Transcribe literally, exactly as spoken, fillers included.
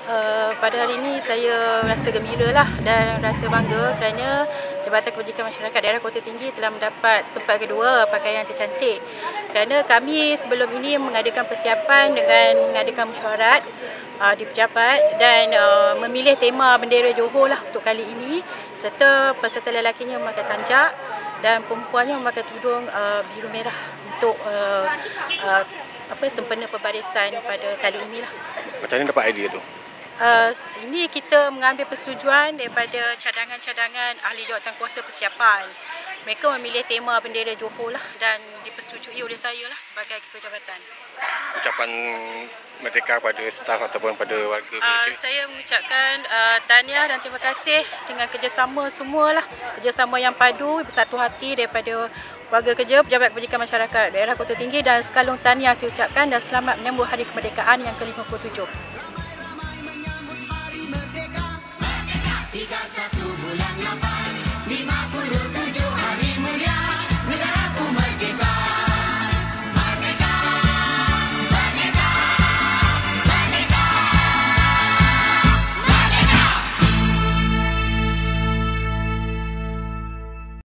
Uh, pada hari ini saya rasa gembira lah dan rasa bangga kerana Jabatan Kebajikan Masyarakat Daerah Kota Tinggi telah mendapat tempat kedua pakaian tercantik. Kerana kami sebelum ini mengadakan persiapan dengan mengadakan mesyuarat uh, di pejabat dan uh, memilih tema bendera Johor lah untuk kali ini, serta peserta lelakinya memakai tanjak dan perempuannya memakai tudung uh, biru merah untuk uh, uh, apa sempena pembarisan pada kali inilah. Macam mana dapat idea tu? Uh, ini kita mengambil persetujuan daripada cadangan-cadangan ahli jawatan kuasa persiapan. Mereka memilih tema bendera Johor lah dan dipersetujui oleh saya lah sebagai ketua jabatan. Ucapan merdeka pada staf ataupun pada warga Malaysia? Uh, saya mengucapkan uh, tahniah dan terima kasih dengan kerjasama semualah. Kerjasama yang padu, bersatu hati daripada warga kerja, Pejabat Kebajikan Masyarakat Daerah Kota Tinggi, dan sekalung tahniah saya ucapkan dan selamat menyambut Hari Kemerdekaan yang ke lima puluh tujuh.